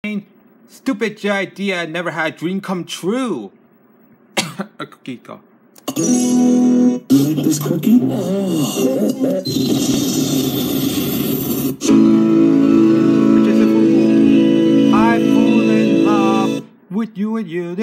Stupid idea, never had a dream come true. A cookie go. You like this cookie? I fall in love with you and you.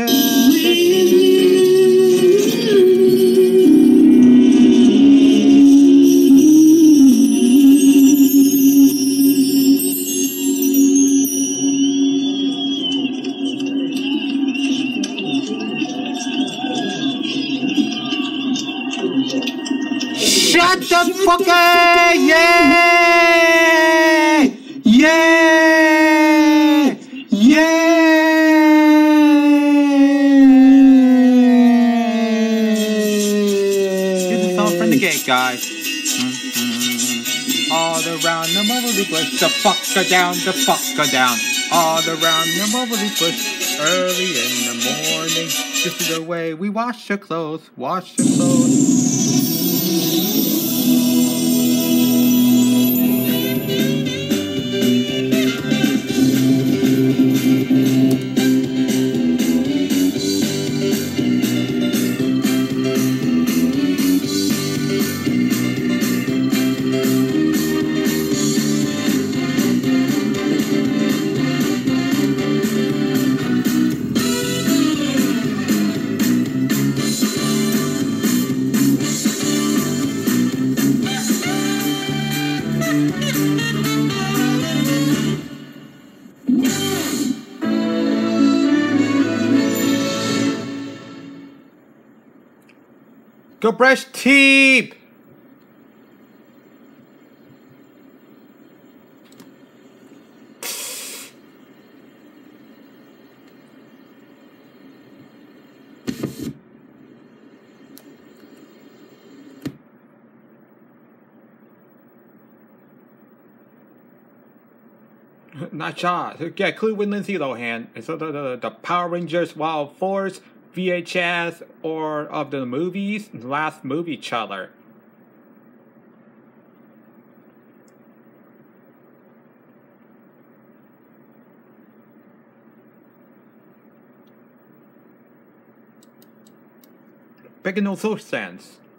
Shut the fuck up! Yeah! Yeah! Yeah! Here's a song from the gate, guys. All around the mobility bush, the fucker down, the fucker down. All around the mobility bush, early in the morning. This is the way we wash your clothes, wash your clothes. Go brush teeth! Not shot. Get clue with Lindsay Lohan. It's the Power Rangers Wild Force VHS or of the movies, the last movie trailer. Making no social sense.